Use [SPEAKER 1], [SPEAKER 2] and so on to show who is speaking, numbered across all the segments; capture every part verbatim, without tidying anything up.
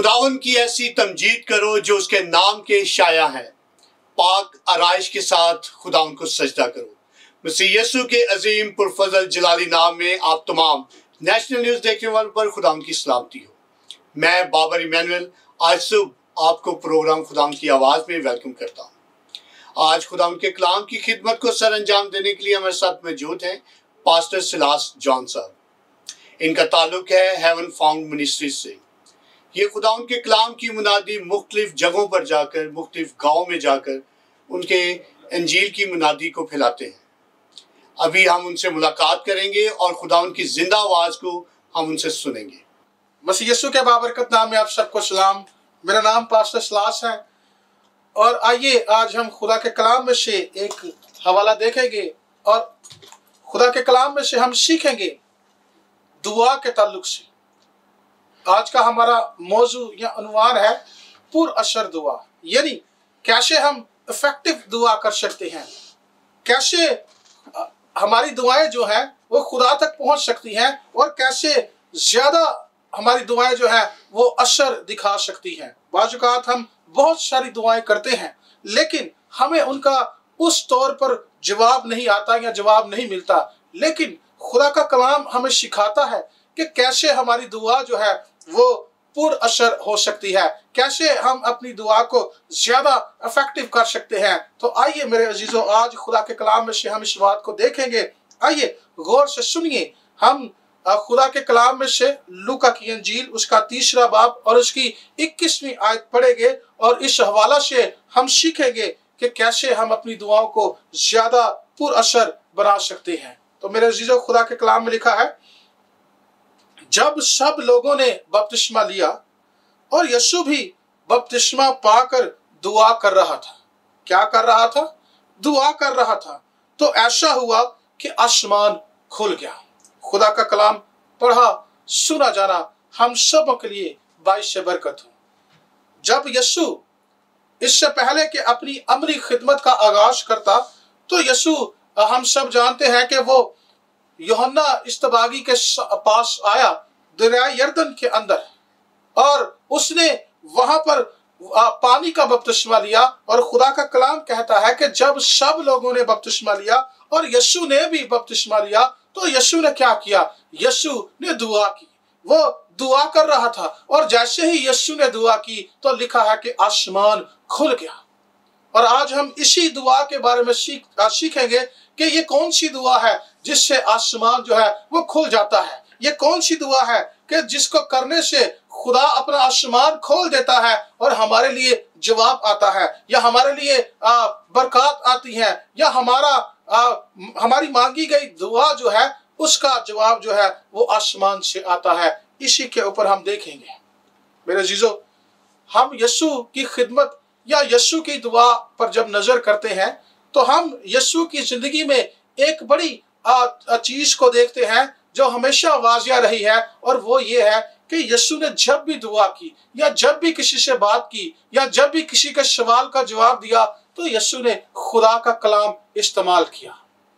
[SPEAKER 1] खुदावन की ऐसी तमजीद करो जो उसके नाम के शाया हैं। पाक आराइश के साथ खुदावन को सजदा करो। मसीह यीशु के अजीम पुरफजल जलाली नाम में आप तमाम नेशनल न्यूज़ देखने वालों पर खुदावन की सलामती हो। मैं बाबर इमैनुअल आज सुबह आपको प्रोग्राम खुदावन की आवाज़ में वेलकम करता हूँ। आज खुदावन के कलाम की खिदमत को सर अंजाम देने के लिए हमारे साथ मौजूद हैं पास्टर सिलास जॉन साहब। इनका ताल्लुक है हेवन फाउंड मिनिस्ट्री से। ये खुदावन के कलाम की मुनादी मुख्तलिफ जगहों पर जाकर, मुख्तलिफ गाँव में जाकर उनके इंजील की मुनादी को फैलाते हैं। अभी हम उनसे मुलाकात करेंगे और खुदावन की जिंदा आवाज़ को हम उनसे सुनेंगे।
[SPEAKER 2] मसीह यीशु के बाबरकत नाम में आप सबको सलाम। मेरा नाम पास्टर सिलास है और आइए आज हम खुदा के कलाम में से एक हवाला देखेंगे और खुदा के कलाम में से हम सीखेंगे दुआ के ताल्लुक से। आज का हमारा मौजू या उन्वान है पुर असर दुआ, यानी कैसे हम इफेक्टिव दुआ कर सकते हैं, कैसे हमारी दुआएं जो हैं वो खुदा तक पहुंच सकती हैं और कैसे ज़्यादा हमारी दुआएं जो हैं वो असर दिखा सकती हैं। बाज़ औक़ात हम बहुत सारी दुआएं करते हैं लेकिन हमें उनका उस तौर पर जवाब नहीं आता या जवाब नहीं मिलता, लेकिन खुदा का कलाम हमें सिखाता है कि कैसे हमारी दुआ जो है वो पुर असर हो सकती है, कैसे हम अपनी दुआ को ज़्यादा इफेक्टिव कर सकते हैं। तो आइए मेरे अजीज़ों, आज खुदा के कलाम में से हम इस बात को देखेंगे। आइए गौर से सुनिए। हम खुदा के कलाम में से लूका की इंजील उसका तीसरा बाब और उसकी इक्कीसवीं आयत पढ़ेंगे और इस हवाला से हम सीखेंगे कि कैसे हम अपनी दुआओं को ज़्यादा पुर असर बना सकते हैं। तो मेरे अजीज़ों, खुदा के कलाम में लिखा है, जब सब लोगों ने बपतिस्मा लिया और यीशु भी बपतिस्मा पाकर दुआ कर रहा था। क्या कर रहा था? दुआ कर रहा था। तो ऐसा हुआ कि आसमान खुल गया। खुदा का कलाम पढ़ा सुना जाना हम सब के लिए बाइस से बरकत हो। जब यीशु इससे पहले कि अपनी अमली खिदमत का आगाज करता तो यीशु हम सब जानते हैं कि वो यूहन्ना इस्तबागी के पास आया दरिया यरदन के अंदर और उसने वहां पर पानी का बपतिस्मा लिया। और खुदा का कलाम कहता है कि जब सब लोगों ने बपतिस्मा लिया और यीशु ने भी बपतिस्मा लिया तो यीशु ने क्या किया? यीशु ने दुआ की। वो दुआ कर रहा था और जैसे ही यीशु ने दुआ की तो लिखा है कि आसमान खुल गया। और आज हम इसी दुआ के बारे में सीख सीखेंगे कि ये कौन सी दुआ है जिससे आसमान जो है वो खुल जाता है। ये कौन सी दुआ है कि जिसको करने से खुदा अपना आसमान खोल देता है और हमारे लिए जवाब आता है, या हमारे लिए आ, बरकत आती है, या हमारा आ, हमारी मांगी गई दुआ जो है उसका जवाब जो है वो आसमान से आता है। इसी के ऊपर हम देखेंगे। मेरे अजीजों, हम यीशु की खिदमत या यीशु की दुआ पर जब नजर करते हैं तो हम यीशु की जिंदगी में एक बड़ी चीज को देखते हैं जो हमेशा वाजिया रही है, और वो ये है कि यीशु ने जब भी दुआ की या जब भी किसी से बात की या जब भी किसी के सवाल का जवाब दिया तो यीशु ने खुदा का कलाम इस्तेमाल किया।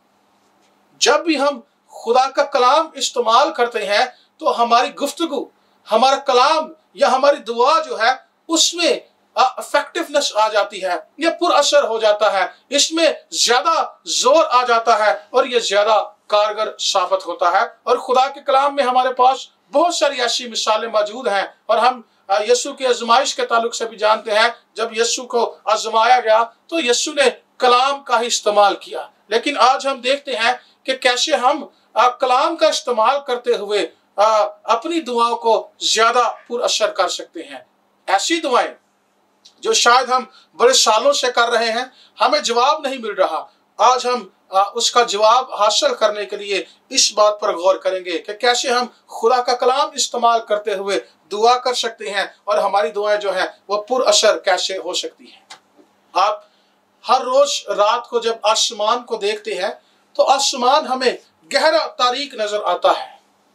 [SPEAKER 2] जब भी हम खुदा का कलाम इस्तेमाल करते हैं तो हमारी गुफ्तगू, हमारा कलाम या हमारी दुआ जो है उसमें इफेक्टिवनेस आ जाती है, ये पुर असर हो जाता है, इसमें ज्यादा जोर आ जाता है और ये ज्यादा कारगर साबित होता है। और खुदा के कलाम में हमारे पास बहुत सारी ऐसी मिसालें मौजूद हैं और हम यीशु की आजमाइश के ताल्लुक से भी जानते हैं। जब यीशु को आजमाया गया तो यीशु ने कलाम का ही इस्तेमाल किया। लेकिन आज हम देखते हैं कि कैसे हम कलाम का इस्तेमाल करते हुए अपनी दुआओं को ज्यादा पुर असर कर सकते हैं। ऐसी दुआएं जो शायद हम बड़े सालों से कर रहे हैं, हमें जवाब नहीं मिल रहा, आज हम आ, उसका जवाब हासिल करने के लिए इस बात पर गौर करेंगे कि कैसे हम खुदा का कलाम इस्तेमाल करते हुए दुआ कर सकते हैं और हमारी दुआएं जो हैं वो पुर असर कैसे हो सकती हैं। आप हर रोज रात को जब आसमान को देखते हैं तो आसमान हमें गहरा तारीक नजर आता है।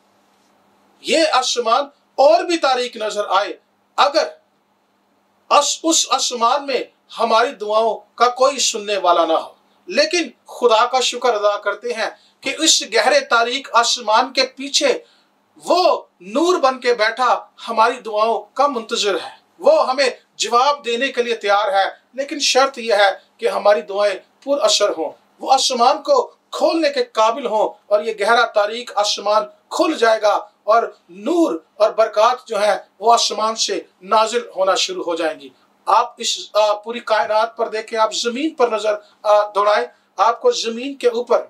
[SPEAKER 2] ये आसमान और भी तारीक नजर आए अगर अस, उस आसमान में हमारी दुआओं का कोई सुनने वाला ना हो। लेकिन खुदा का शुक्र अदा करते हैं कि इस गहरे तारीक आसमान के पीछे वो नूर बन के बैठा हमारी दुआओं का मुंतजर है। वो हमें जवाब देने के लिए तैयार है, लेकिन शर्त यह है कि हमारी दुआएं पुर असर हों, वो आसमान को खोलने के काबिल हों, और ये गहरा तारीख आसमान खुल जाएगा और नूर और बरकत जो है वो आसमान से नाजिल होना शुरू हो जाएंगी। आप इस आ, पूरी कायनात पर देखें, आप जमीन पर नजर दौड़ाएं, आपको जमीन के ऊपर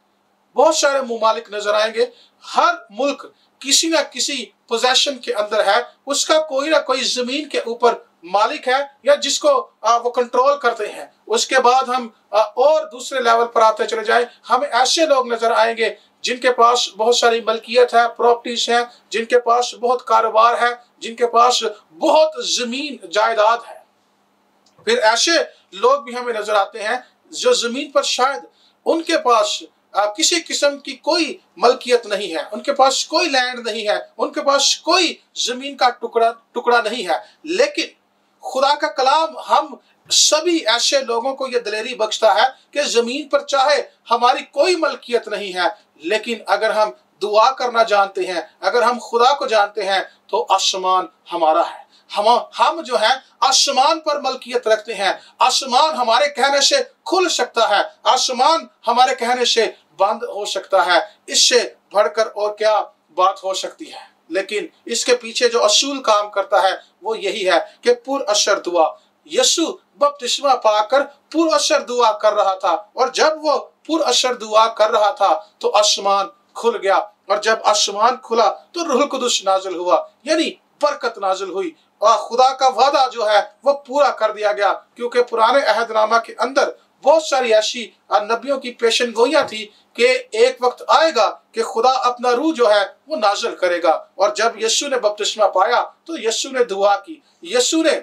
[SPEAKER 2] बहुत सारे ममालिक नजर आएंगे। हर मुल्क किसी ना किसी पोजेशन के अंदर है, उसका कोई ना कोई जमीन के ऊपर मालिक है या जिसको आ, वो कंट्रोल करते हैं। उसके बाद हम आ, और दूसरे लेवल पर आते चले जाएं, हमें ऐसे लोग नजर आएंगे जिनके पास बहुत सारी मलकियत है, प्रॉपर्टीज हैं, जिनके पास बहुत कारोबार है, जिनके पास बहुत जमीन जायदाद है। फिर ऐसे लोग भी हमें नजर आते हैं जो जमीन पर शायद उनके पास आ, किसी किस्म की कोई मलकियत नहीं है, उनके पास कोई लैंड नहीं है, उनके पास कोई जमीन का टुकड़ा टुकड़ा नहीं है, लेकिन खुदा का कलाम हम सभी ऐसे लोगों को यह दिलेरी बख्शता है कि जमीन पर चाहे हमारी कोई मलकियत नहीं है, लेकिन अगर हम दुआ करना जानते हैं, अगर हम खुदा को जानते हैं, तो आसमान हमारा है। हम हम जो है आसमान पर मलकियत रखते हैं। आसमान हमारे कहने से खुल सकता है, आसमान हमारे कहने से बंद हो सकता है। इससे बढ़कर और क्या बात हो सकती है। लेकिन इसके पीछे जो असूल काम करता है वो यही है कि पुर असर दुआ। यीशु बपतिस्मा पाकर पुर असर दुआ कर रहा था, और जब वो पुर असर दुआ कर रहा था तो आसमान खुल गया, और जब आसमान खुला तो रूह कुदुस नाजिल हुआ, यानी बरकत नाजिल हुई, और खुदा का वादा जो है वो पूरा कर दिया गया। क्योंकि पुराने अहदनामा के अंदर बहुत सारी ऐसी नबियों की पेशन गोइयां थी कि एक वक्त आएगा कि खुदा अपना रूह जो है वो नाजिल करेगा। और जब यीशु ने बपतिस्मा पाया तो यीशु ने दुआ की, यीशु ने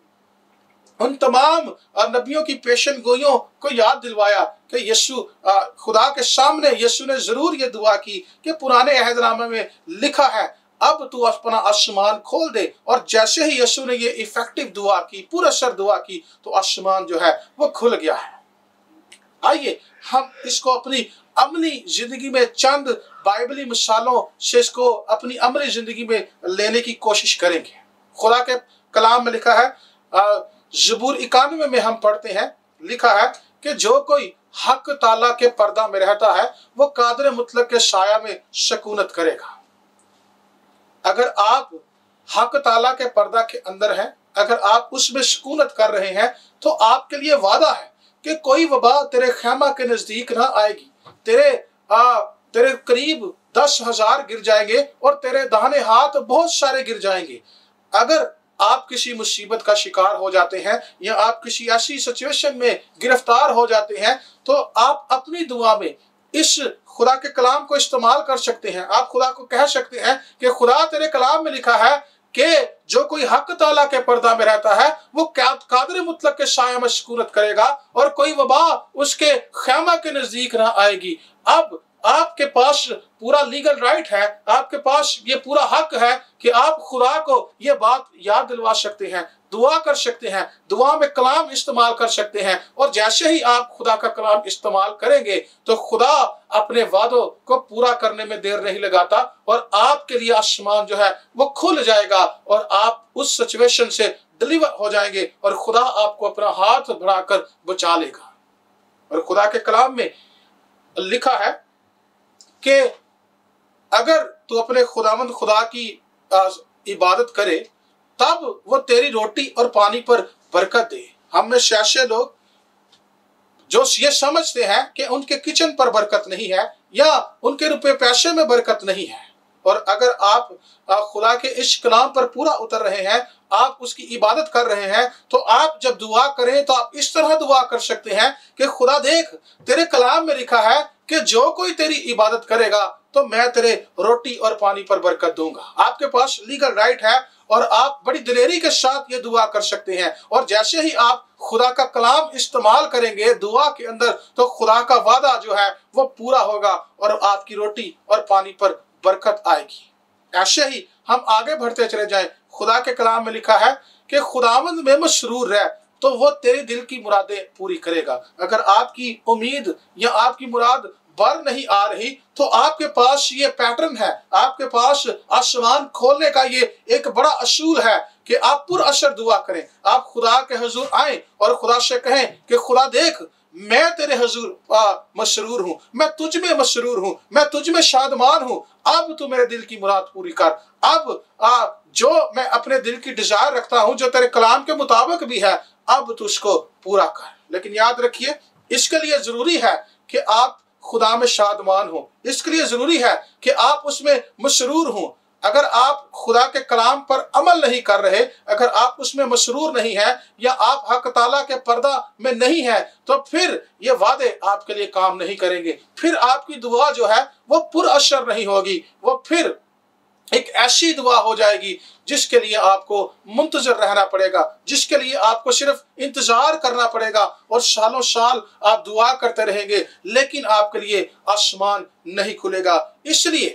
[SPEAKER 2] उन तमाम नबियों की पेशन गोइयों को याद दिलवाया कि यीशु खुदा के सामने यीशु ने जरूर ये दुआ की कि पुराने अहदनामे में लिखा है, अब तू अपना आसमान खोल दे। और जैसे ही यीशु ने ये इफेक्टिव दुआ की, पूरा असर दुआ की, तो आसमान जो है वो खुल गया है। आइए हम इसको अपनी अमली जिंदगी में चंद बाइबली मिसालों से इसको अपनी अमली जिंदगी में लेने की कोशिश करेंगे। खुदा के कलाम में लिखा है, ज़बूर इक्यानवे में हम पढ़ते हैं, लिखा है कि जो कोई हक ताला के पर्दा में रहता है वो कादर मुतलक के साया में सकूनत करेगा। अगर आप हक ताला के पर्दा के अंदर हैं, अगर आप उसमें सुकूनत कर रहे हैं, तो आपके लिए वादा है कि कोई वबा तेरे खैमा के नजदीक ना आएगी। तेरे आ, तेरे करीब दस हजार गिर जाएंगे और तेरे दाहिने हाथ बहुत सारे गिर जाएंगे। अगर आप किसी मुसीबत का शिकार हो जाते हैं या आप किसी ऐसी सिचुएशन में गिरफ्तार हो जाते हैं, तो आप अपनी दुआ में इस खुदा के कलाम को इस्तेमाल कर सकते हैं। आप खुदा को कह सकते हैं कि खुदा तेरे कलाम में लिखा है कि जो कोई हक ताला के पर्दा में रहता है वो कादर मुतलक के साया में सुकूनत करेगा और कोई वबा उसके खैमा के नजदीक ना आएगी। अब आपके पास पूरा लीगल राइट है, आपके पास ये पूरा हक है कि आप खुदा को ये बात याद दिलवा सकते हैं, दुआ कर सकते हैं, दुआ में कलाम इस्तेमाल कर सकते हैं। और जैसे ही आप खुदा का कलाम इस्तेमाल करेंगे तो खुदा अपने वादों को पूरा करने में देर नहीं लगाता और आपके लिए आसमान जो है वो खुल जाएगा और आप उस सिचुएशन से डिलीवर हो जाएंगे और खुदा आपको अपना हाथ बढ़ाकर बचा लेगा। और खुदा के कलाम में लिखा है कि अगर तू अपने खुदावंद खुदा की इबादत करे तब वो तेरी रोटी और पानी पर बरकत दे। हम में से ऐसे लोग जो ये समझते हैं कि उनके किचन पर बरकत नहीं है या उनके रुपए पैसे में बरकत नहीं है। और अगर आप खुदा के इस कलाम पर पूरा उतर रहे हैं, आप उसकी इबादत कर रहे हैं, तो आप जब दुआ करें तो आप इस तरह दुआ कर सकते हैं कि खुदा देख, तेरे कलाम में लिखा है कि जो कोई तेरी इबादत करेगा तो मैं तेरे रोटी और पानी पर बरकत दूंगा। आपके पास लीगल राइट है और आप बड़ी दिलेरी के साथ ये दुआ कर सकते हैं। और जैसे ही आप खुदा का कलाम इस्तेमाल करेंगे दुआ के अंदर, तो खुदा का वादा जो है वो पूरा होगा और आपकी रोटी और पानी पर बरकत आएगी। ऐसे ही हम आगे बढ़ते चले जाएं। खुदा के कलाम में लिखा है कि खुदावंद में मसरूर रह तो वो तेरे दिल की मुरादें पूरी करेगा। अगर आपकी उम्मीद या आपकी मुराद बर नहीं आ रही, तो आपके पास ये पैटर्न है, आपके पास आसमान खोलने का ये एक बड़ा असूल है कि आप पुरअसर दुआ करें। आप खुदा के हुजूर आए और खुदा से कहें कि खुदा देख, मैं तेरे हुजूर मसरूर हूँ, मैं तुझ में मसरूर हूँ, मैं तुझ में शादमान हूँ। अब तू मेरे दिल की मुराद पूरी कर। अब आ, जो मैं अपने दिल की डिजायर रखता हूँ, जो तेरे कलाम के मुताबिक भी है, अब तू उसको पूरा कर। लेकिन याद रखिए, इसके लिए जरूरी है कि आप खुदा में शादमान हो, इसके लिए जरूरी है कि आप उसमें मसरूर हो। अगर आप खुदा के कलाम पर अमल नहीं कर रहे, अगर आप उसमें मसरूर नहीं है, या आप हक ताला के पर्दा में नहीं है, तो फिर ये वादे आपके लिए काम नहीं करेंगे। फिर आपकी दुआ जो है वो पुरअसर नहीं होगी, वो फिर एक ऐसी दुआ हो जाएगी जिसके लिए आपको मुंतजर रहना पड़ेगा, जिसके लिए आपको सिर्फ इंतजार करना पड़ेगा, और सालों साल आप दुआ करते रहेंगे, लेकिन आपके लिए आसमान नहीं खुलेगा। इसलिए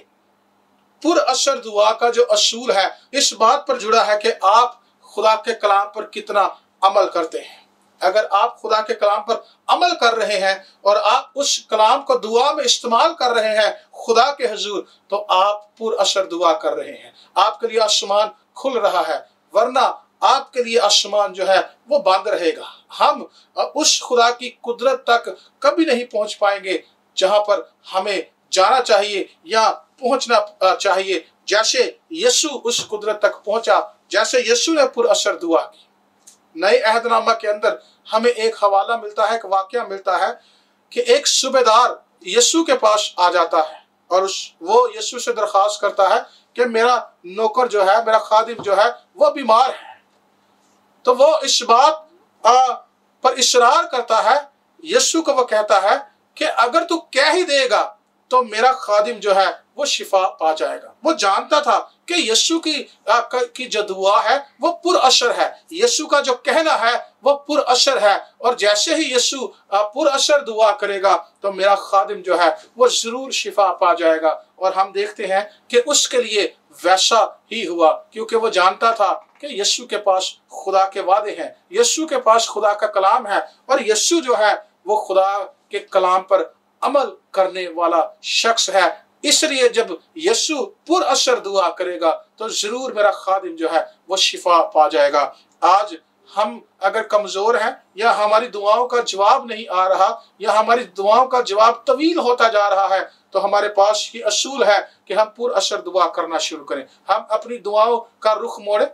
[SPEAKER 2] पुरअसर दुआ का जो असूल है, इस बात पर जुड़ा है कि आप खुदा के कलाम पर कितना अमल करते हैं। अगर आप खुदा के कलाम पर अमल कर रहे हैं और आप उस कलाम को दुआ में इस्तेमाल कर रहे हैं खुदा के हुजूर, तो आप पुरअसर दुआ कर रहे हैं, आपके लिए आसमान खुल रहा है। वरना आपके लिए आसमान जो है वो बंद रहेगा। हम उस खुदा की कुदरत तक कभी नहीं पहुंच पाएंगे जहां पर हमें जाना चाहिए या पहुंचना चाहिए। जैसे यीशु उस कुदरत तक पहुंचा, जैसे यीशु ने पुरअसर दुआ की। नए अहदनामा के अंदर हमें एक हवाला मिलता है, एक वाकया मिलता है कि एक सूबेदार यीशु के पास आ जाता है और उस वो यीशु से दरख्वास्त करता है कि मेरा नौकर जो है, मेरा खादिम जो है, वो बीमार है। तो वो इस बात आ, पर इसरार करता है। यीशु को वो कहता है कि अगर तू कह ही देगा तो मेरा खादिम जो है वो शिफा पा जाएगा। वो जानता था कि यीशु की आ, की जो दुआ है वो पुरअसर है, यीशु का जो कहना है वो पुरअसर है, और जैसे ही यीशु पुरअसर दुआ करेगा तो मेरा खादिम जो है वो जरूर शिफा पा जाएगा। और हम देखते हैं कि उसके लिए वैसा ही हुआ, क्योंकि वो जानता था कि यीशु के पास खुदा के वादे हैं, यीशु के पास खुदा का कलाम है, और यीशु जो है वो खुदा के कलाम पर अमल करने वाला शख्स है। इसलिए जब यीशु पुरअसर दुआ करेगा तो जरूर मेरा खादिम जो है वो शिफा पा जाएगा। आज हम अगर कमजोर हैं, या हमारी दुआओं का जवाब नहीं आ रहा, या हमारी दुआओं का जवाब तवील होता जा रहा है, तो हमारे पास ये असूल है कि हम पुरअसर दुआ करना शुरू करें। हम अपनी दुआओं का रुख मोड़े,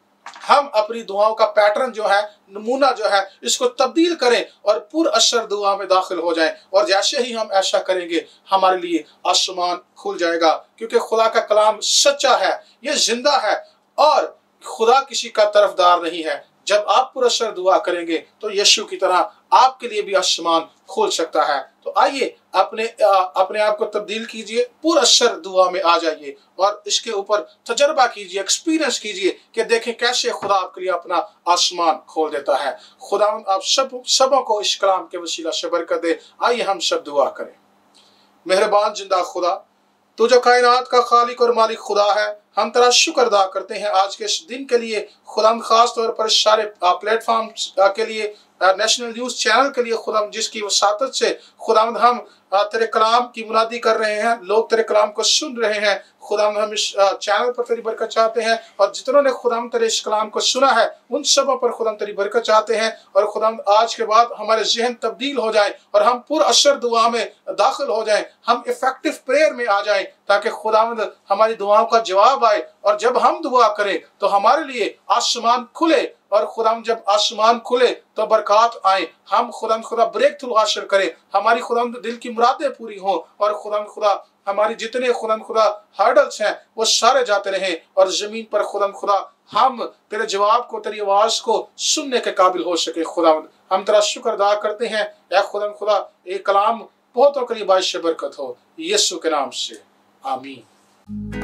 [SPEAKER 2] हम अपनी दुआओं का पैटर्न जो है, नमूना जो है, इसको तब्दील करें और पुरअसर दुआ में दाखिल हो जाएं। और जैसे ही हम ऐसा करेंगे हमारे लिए आसमान खुल जाएगा, क्योंकि खुदा का कलाम सच्चा है, ये जिंदा है, और खुदा किसी का तरफदार नहीं है। जब आप पुरअसर दुआ करेंगे तो यीशु की तरह आपके लिए भी आसमान खोल सकता है। तो आइए अपने आ, अपने आप को तब्दील कीजिए, पुरअसर दुआ में आ जाइए और इसके ऊपर तजर्बा कीजिए, एक्सपीरियंस कीजिए कि देखें कैसे खुदा आपके लिए अपना आसमान खोल देता है। खुदा आप सब सबों को इस कलाम के वसीला से बरकत दे। आइए हम सब दुआ करें। मेहरबान जिंदा खुदा, तू जो कायनात का खालिक और मालिक खुदा है, हम तेरा शुक्र अदा करते हैं आज के इस दिन के लिए। खुदा खास तौर पर सारे प्लेटफॉर्म के लिए, नेशनल न्यूज़ चैनल के लिए खुदा, जिसकी वसातत से खुदा हम तेरे कलाम की मुनादी कर रहे हैं, लोग तेरे कलाम को सुन रहे हैं। खुदा हम इस चैनल पर तेरी बरकत चाहते हैं, और जितनों ने खुदा तेरे इस कलाम को सुना है उन सबों पर खुदा तेरी बरकत चाहते हैं। और खुदा आज के बाद हमारे जहन तब्दील हो जाए और हम पुरअसर दुआ में दाखिल हो जाएं, हम इफेक्टिव प्रेयर में आ जाएं, ताकि खुदा हमारी दुआओं का जवाब आए। और जब हम दुआ करें तो हमारे लिए आसमान खुले, और खुदा जब आसमान खुले तो बरकत आए। हम खुदा खुदा ब्रेक थ्रू हासिल करें, हमारी खुदा दिल की मुरादें पूरी हों, और खुदा खुदा हमारी जितने खुदा खुदा हर्डल्स हैं वो सारे जाते रहें, और जमीन पर खुदा खुदा हम तेरे जवाब को, तेरी आवाज को सुनने के काबिल हो सके। खुदा हम तेरा शुक्र अदा करते हैं। ऐ खुदा खुदा ये कलाम बहुतों के लिए बाइश बरकत हो, यीशु के नाम से, आमीन।